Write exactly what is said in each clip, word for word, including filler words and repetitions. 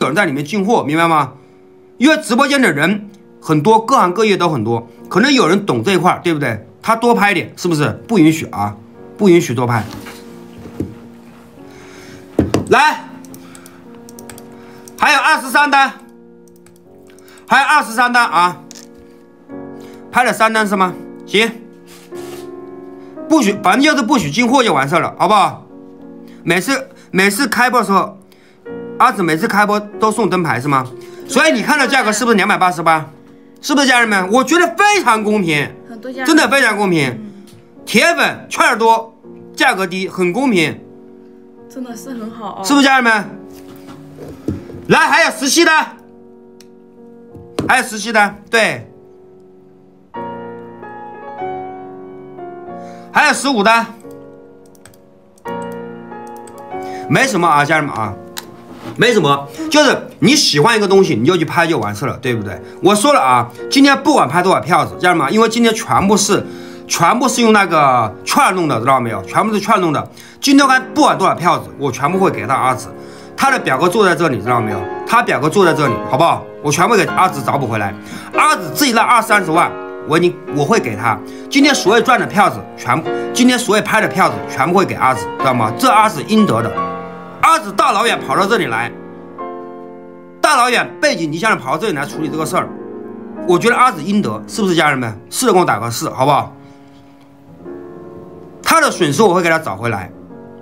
有人在里面进货，明白吗？因为直播间的人很多，各行各业都很多，可能有人懂这一块，对不对？他多拍点，是不是？不允许啊，不允许多拍。来，还有二十三单，还有二十三单啊，拍了三单是吗？行，不许，反正就是不许进货就完事了，好不好？每次每次开播的时候，阿紫每次开播都送灯牌是吗？所以你看的价格是不是两百八十八？是不是家人们？我觉得非常公平，真的非常公平。铁粉券多，价格低，很公平。 真的是很好啊， 是不是家人们？来，还有十七单，还有十七单，对，还有十五单，没什么啊，家人们啊，没什么，就是你喜欢一个东西，你就去拍就完事了，对不对？我说了啊，今天不管拍多少票子，家人们，因为今天全部是。全部是用那个券弄的，知道没有？全部是券弄的。今天看不管多少票子，我全部会给到阿紫。他的表哥坐在这里，知道没有？他表哥坐在这里，好不好？我全部给阿紫找补回来。阿紫自己那二三十万，我已经我会给他。今天所有赚的票子，全部今天所有拍的票子，全部会给阿紫，知道吗？这阿紫应得的。阿紫大老远跑到这里来，大老远背井离乡的跑到这里来处理这个事儿，我觉得阿紫应得，是不是家人们？是的，给我打个是，好不好？他的损失我会给他找回来。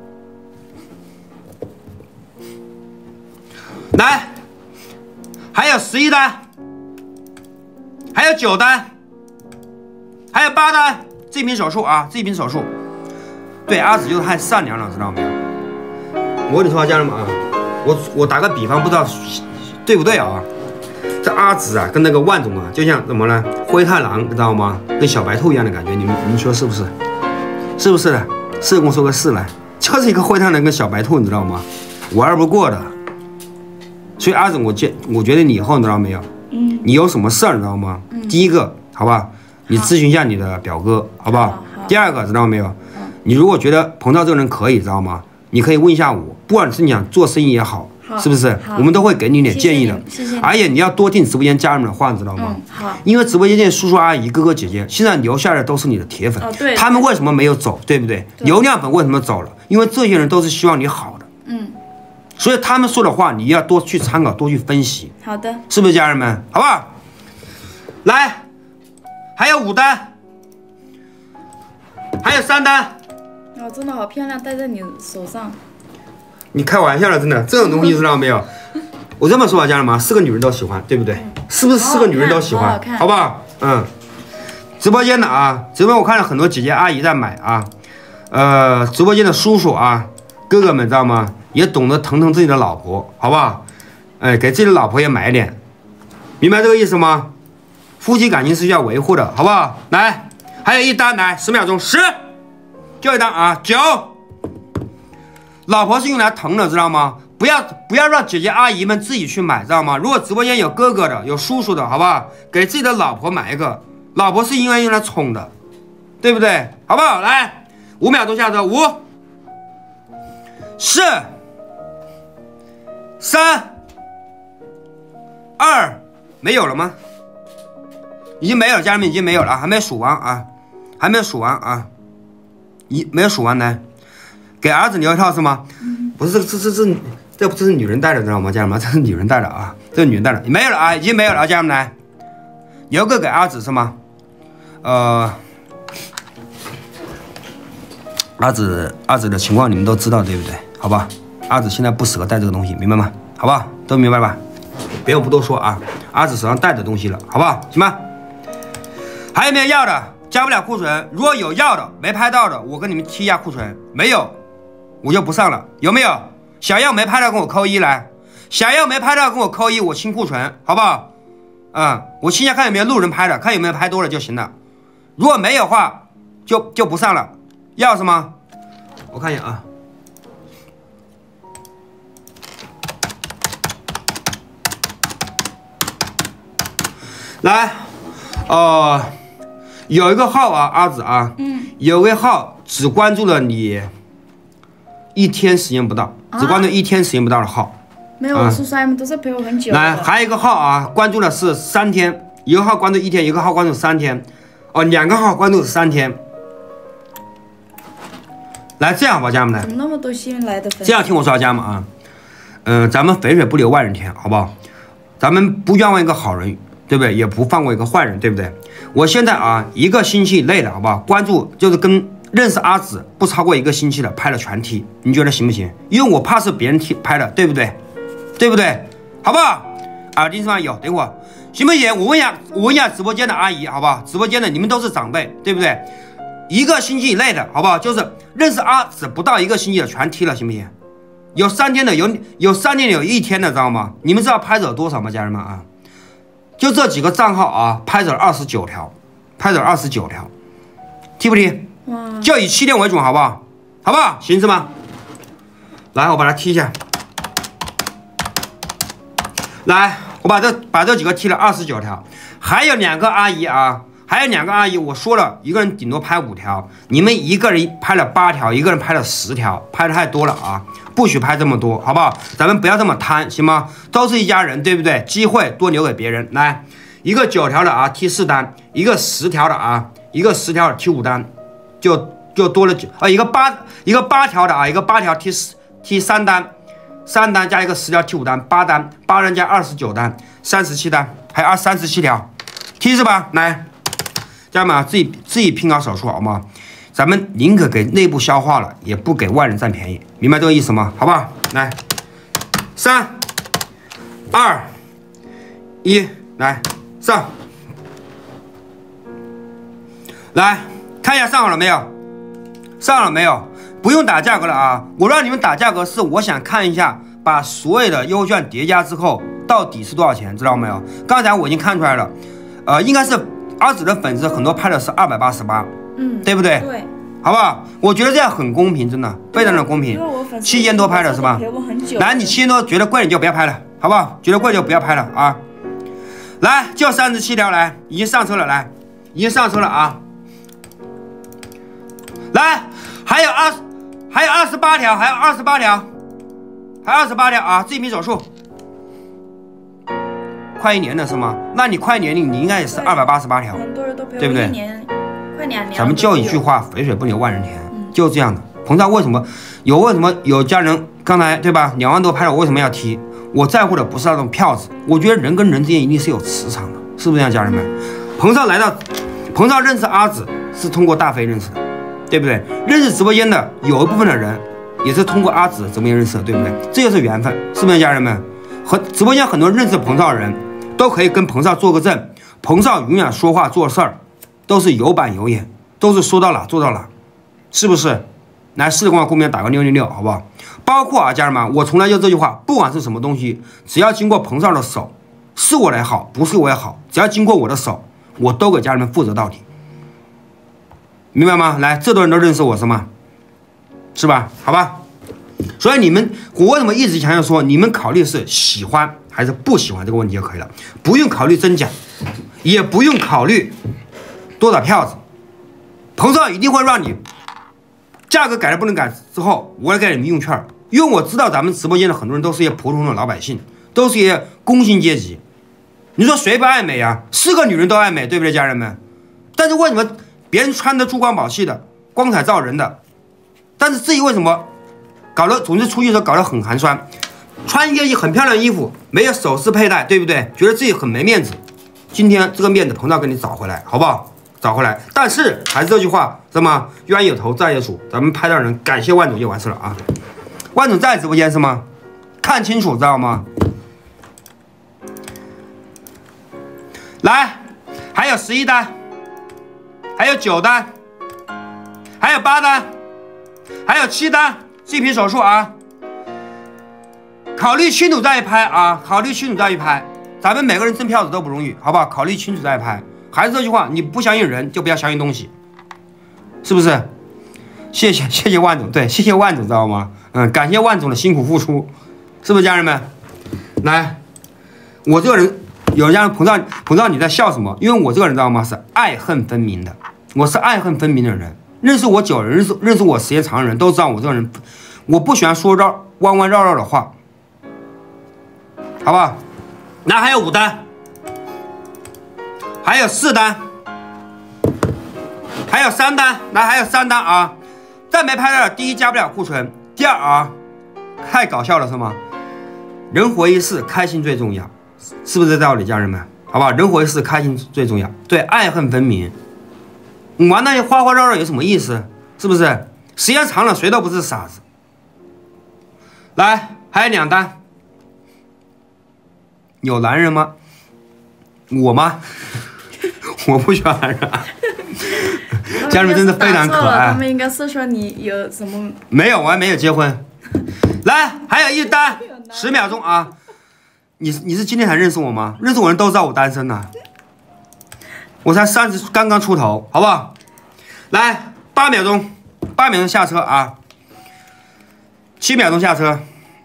来，还有十一单，还有九单，还有八单，这瓶手术啊，这瓶手术，对阿紫就是太善良了，知道没有？我跟你说，家人们啊，我我打个比方，不知道对不对啊？这阿紫啊，跟那个万总啊，就像怎么呢？灰太狼，你知道吗？跟小白兔一样的感觉，你们你们说是不是？是不是的？是跟我说个是来，就是一个灰太狼跟小白兔，你知道吗？玩不过的。所以阿紫，我建，我觉得你以后你知道没有？嗯。你有什么事儿，你知道吗？嗯。第一个，好吧，你咨询一下你的表哥，好不好？好。第二个，知道没有？嗯。你如果觉得彭照这个人可以，知道吗？你可以问一下我，不管是你想做生意也好。是不是？我们都会给你点建议的， 谢谢。 而且你要多听直播间家人们的话，你知道吗？ 嗯，好。 因为直播间这叔叔阿姨、哥哥姐姐，现在留下来都是你的铁粉， 哦，对。 他们为什么没有走？对不对？流量粉为什么走了？因为这些人都是希望你好的， 嗯。 所以他们说的话，你要多去参考，多去分析。 好的。 是不是家人们？好不好？来，还有五单，还有三单。 哦，真的好漂亮，戴在你手上。 你开玩笑了，真的，这种东西知道没有？我这么说啊，家人们，是个女人都喜欢，对不对？嗯、是不是是个女人都喜欢？好, 好, 好不好？嗯。直播间的啊，直播间我看了很多姐姐阿姨在买啊，呃，直播间的叔叔啊、哥哥们知道吗？也懂得疼疼自己的老婆，好不好？哎，给自己的老婆也买一点，明白这个意思吗？夫妻感情是需要维护的，好不好？来，还有一单，来，十秒钟，十，就一单啊，九。老婆是用来疼的，知道吗？不要不要让姐姐阿姨们自己去买，知道吗？如果直播间有哥哥的，有叔叔的，好不好？给自己的老婆买一个，老婆是应该用来宠的，对不对？好不好？来，五秒钟下车，五、四、三、二，没有了吗？已经没有了，家人们已经没有了，还没数完啊，还没数完啊，一没有数完来。给儿子留一套是吗？嗯、不是，这这这这这这是女人戴的，知道吗？家人们，这是女人戴的啊，这是女人戴的，没有了啊，已经没有了啊，家人们来，留个给儿子是吗？呃，儿子儿子的情况你们都知道对不对？好吧，儿子现在不适合戴这个东西，明白吗？好不好？都明白吧？别我不多说啊，儿子手上戴的东西了，好不好？行吧？还有没有要的？加不了库存，如果有要的没拍到的，我跟你们提一下库存，没有。我就不上了，有没有？想要没拍到跟我扣一来，想要没拍到跟我扣一，我清库存，好不好？嗯，我清一下看有没有路人拍的，看有没有拍多了就行了。如果没有的话，就就不上了。要是吗？我看一下啊。来，呃，有一个号啊，阿紫啊，嗯，有个号只关注了你。一天时间不到，只关注一天时间不到的号， 没有，叔叔他们都是陪我很久。 来，还有一个号啊，关注的是三天，一个号关注一天，一个号关注三天，哦，两个号关注三天。来，这样吧，家人们， 怎么那么多新来的粉丝？ 这样听我说啊，家人们啊，嗯、呃，咱们肥水不流外人田，好不好？咱们不冤枉一个好人，对不对？也不放过一个坏人，对不对？我现在啊，一个星期以内的，好不好？关注就是跟认识阿紫不超过一个星期的拍了全踢，你觉得行不行？因为我怕是别人踢拍的，对不对？对不对？好不好？耳钉上有，等会儿行不行？我问一下，我问一下直播间的阿姨，好不好？直播间的你们都是长辈，对不对？一个星期以内的，好不好？就是认识阿紫不到一个星期的全踢了，行不行？有三天的，有有三天的，有一天的，知道吗？你们知道拍走多少吗，家人们啊？就这几个账号啊，拍走了二十九条，拍走了二十九条，踢不踢？ 哇！ 就以七天为准，好不好？好不好？行是吗？来，我把它踢一下。来，我把这把这几个踢了二十九条，还有两个阿姨啊。还有两个阿姨，我说了一个人顶多拍五条，你们一个人拍了八条，一个人拍了十条，拍的太多了啊！不许拍这么多，好不好？咱们不要这么贪，行吗？都是一家人，对不对？机会多留给别人。来，一个九条的啊，踢四单；一个十条的啊，一个十条的踢五单，就就多了九啊，一个八一个八条的啊，一个八条踢踢三单，三单加一个十条踢五单，八单八单加二十九单，三十七单，还有二三十七条，踢是吧？来。家人们啊，自己自己拼好手速好吗？咱们宁可给内部消化了，也不给外人占便宜，明白这个意思吗？好不好？来，三、二、一，来上，来看一下上好了没有？上了没有？不用打价格了啊！我让你们打价格是我想看一下，把所有的优惠券叠加之后到底是多少钱，知道没有？刚才我已经看出来了，呃，应该是。阿紫的粉丝很多拍的是二百八十八，嗯，对不对？ 对， 好不好？我觉得这样很公平，真的非常的公平。七千多拍的是吧？来，你七千多觉得贵你就不要拍了，好不好？觉得贵就不要拍了啊！来，就三十七条，来，已经上车了，来，已经上车了啊！来，还有二，还有二十八条，还有二十八条，还有二十八条啊！自评手速。快一年了是吗？那你快年龄你应该也是二百八十八条， 很多人都陪我对不对？ 一年，快两年。 咱们就一句话，肥水不流外人田，嗯、就这样的。彭少为什么有为什么有家人刚才对吧？两万多拍了，我为什么要踢？我在乎的不是那种票子，我觉得人跟人之间一定是有磁场的，是不是这样，家人们？彭少来到，彭少认识阿紫是通过大飞认识的，对不对？认识直播间的有一部分的人也是通过阿紫直播间认识的，对不对？这就是缘分，是不是家人们？和直播间很多认识彭少的人。都可以跟彭少做个证，彭少永远说话做事儿都是有板有眼，都是说到哪做到哪，是不是？来，试着跟我公屏打个六六六，好不好？包括啊，家人们，我从来就这句话，不管是什么东西，只要经过彭少的手，是我来好，不是我也好，只要经过我的手，我都给家人们负责到底，明白吗？来，这多人都认识我是吗？是吧？好吧。所以你们，我为什么一直强调说，你们考虑是喜欢还是不喜欢这个问题就可以了，不用考虑真假，也不用考虑多少票子。彭少一定会让你价格改了不能改之后，我来给你们用券，因为我知道咱们直播间的很多人都是一些普通的老百姓，都是一些工薪阶级。你说谁不爱美啊？是个女人都爱美，对不对，家人们？但是为什么别人穿的珠光宝气的、光彩照人的，但是自己为什么？搞得总之出去的时候搞得很寒酸，穿一件很漂亮的衣服，没有首饰佩戴，对不对？觉得自己很没面子。今天这个面子彭少给你找回来，好不好？找回来。但是还是这句话，是吗？冤有头债有主，咱们拍到人感谢万总就完事了啊。万总在直播间是吗？看清楚知道吗？来，还有十一单，还有九单，还有八单，还有七单。这批手术啊，考虑清楚再拍啊，考虑清楚再一拍。咱们每个人挣票子都不容易，好不好？考虑清楚再拍。还是这句话，你不相信人，就不要相信东西，是不是？谢谢谢谢万总，对，谢谢万总，知道吗？嗯，感谢万总的辛苦付出，是不是家人们？来，我这个人，有人家彭少彭少你在笑什么？因为我这个人知道吗？是爱恨分明的，我是爱恨分明的人。认识我久，认识认识我时间长的人都知道我这个人，我不喜欢说绕弯弯绕绕的话， 好不好？那还有五单，还有四单，还有三单，来还有三单啊！再没拍到的，第一加不了库存，第二啊，太搞笑了是吗？人活一世，开心最重要，是不是这道理，家人们？好不好？人活一世，开心最重要。对，爱恨分明。你玩那些花花绕绕有什么意思？是不是？时间长了，谁都不是傻子。来，还有两单。有男人吗？我吗？我不喜欢男人啊。家人们真的非常可爱。 他们应该是说你有什么？ 没有，我还没有结婚。来，还有一单，十秒钟啊！你你是今天才认识我吗？认识我人都知道我单身呢、啊。我才三十，刚刚出头，好不好？来，八秒钟，八秒钟下车啊！七秒钟下车。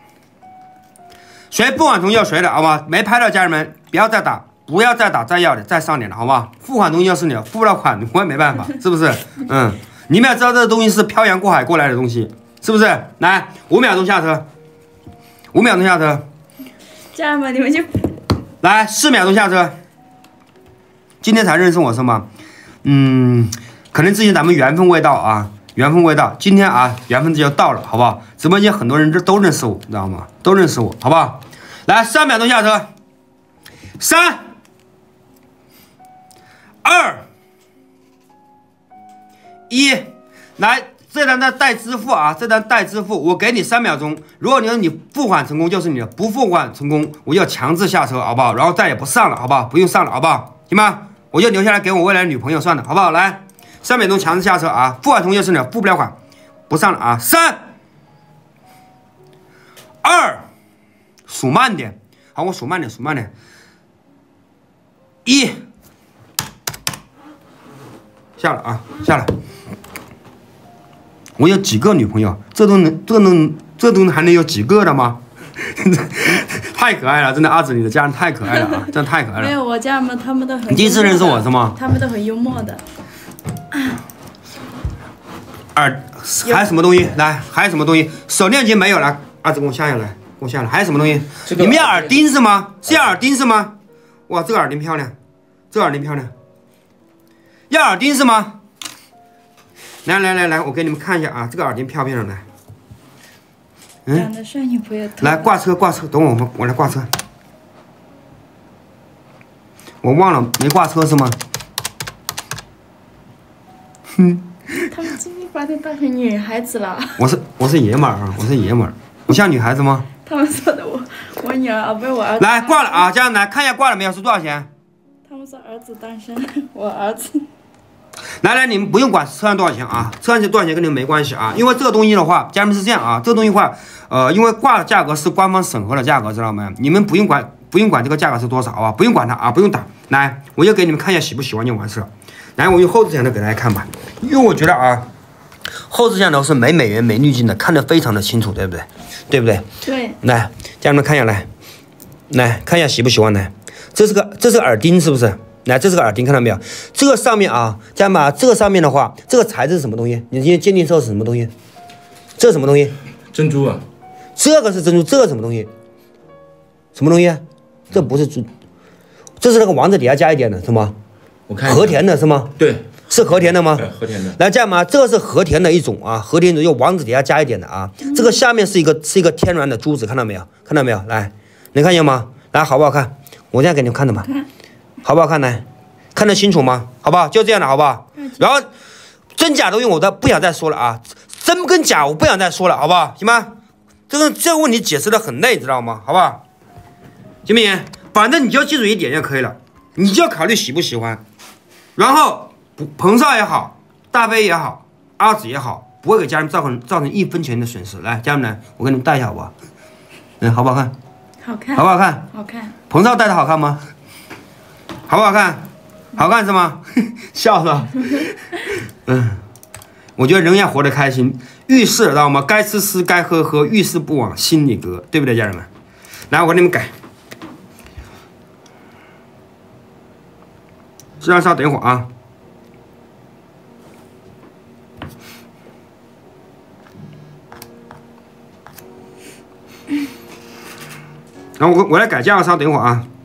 谁不管同意要谁的，好吧？没拍到家人们不要再打，不要再打，再要的，再上点了，好不好？付款东西要是你付不了款，我也没办法，是不是？嗯，你们要知道这个东西是漂洋过海过来的东西，是不是？来，五秒钟下车，五秒钟下车。 家人们，你们就来，四秒钟下车。今天才认识我是吗？嗯，可能之前咱们缘分未到啊。缘分未到，今天啊，缘分就到了，好不好？直播间很多人这都认识我，你知道吗？都认识我，好不好？来，三秒钟下车，三、二、一，来，这单单待支付啊，这单待支付，我给你三秒钟。如果你说你付款成功就是你的，不付款成功，我就强制下车，好不好？然后再也不上了，好不好？不用上了，好不好？行吗？我就留下来给我未来的女朋友算了，好不好？来。三秒钟强制下车啊！付款同意是你付不了款，不上了啊！三、二，数慢点，好，我数慢点，数慢点。一，下了啊，下来。我有几个女朋友，这都能，这能，这都还能有几个的吗？太可爱了，真的，阿紫你的家人太可爱了啊，真的太可爱了。 没有，我家人们他们都很。 你第一次认识我是吗？ 他们都很幽默的。 耳还有什么东西？来，还有什么东西？手链接没有了，阿紫给我下下来，给我下来。还有什么东西？这个、你们要耳钉是吗？是要耳钉是吗？哇，这个耳钉漂亮，这个耳钉漂亮。要耳钉是吗？来来来来，我给你们看一下啊，这个耳钉漂不漂亮？来， 嗯，长得像女朋友。 来挂车挂车，等我我我来挂车。我忘了没挂车是吗？哼。 他们今天把你当成女孩子了。 我是我是爷们儿啊，我是爷们儿。我像女孩子吗？ 他们说的我我女儿啊，不是我儿子。 来挂了啊，家人来看一下挂了没有，是多少钱？ 他们说儿子单身，我儿子。 来来，你们不用管车上多少钱啊，车上多少钱跟你们没关系啊，因为这个东西的话，家人们是这样啊，这个东西的话，呃，因为挂的价格是官方审核的价格，知道没？你们不用管，不用管这个价格是多少啊，不用管它啊，不用打。来，我就给你们看一下喜不喜欢就完事了。来，我用后置摄像头给大家看吧，因为我觉得啊，后置摄像头是没美颜没滤镜的，看得非常的清楚，对不对？对不对？ 对。 来，家人们看一下，来，来看一下喜不喜欢来，这是个这是个耳钉是不是？来，这是个耳钉，看到没有？这个上面啊，家人们啊，这个上面的话，这个材质是什么东西？你今天鉴定之后是什么东西？这是什么东西？ 珍珠啊。 这个是珍珠，这个什么东西？什么东西？这不是珠，这是那个王子底下加一点的是吗？ 我看和田的是吗？ 对， 是和田的吗？ 对，和田的。 来，这样嘛，这个是和田的一种啊，和田的用王子底下加一点的啊。嗯、这个下面是一个是一个天然的珠子，看到没有？看到没有？来，能看见吗？来，好不好看？我这样给你们看的吧，好不好看？来，看得清楚吗？好不好？就这样的，好不好？然后真假都用，我都不想再说了啊，真跟假我不想再说了，好不好？行吗？这个这个问题解释的很累，知道吗？好不好？行不行？反正你就记住一点就可以了，你就要考虑喜不喜欢。然后彭少也好，大飞也好，阿紫也好，不会给家人造成造成一分钱的损失。来，家人们，我给你们戴一下好不好？嗯，好不好看？ 好看。 好不好看？ 好看。 彭少戴的好看吗？好不好看？好看是吗？笑是吧？嗯，我觉得人要活得开心，遇事知道吗？该吃吃，该喝喝，遇事不往心里搁，对不对，家人们？来，我给你们改。稍稍等一会儿啊。 然后我我来改价，稍等一会儿啊。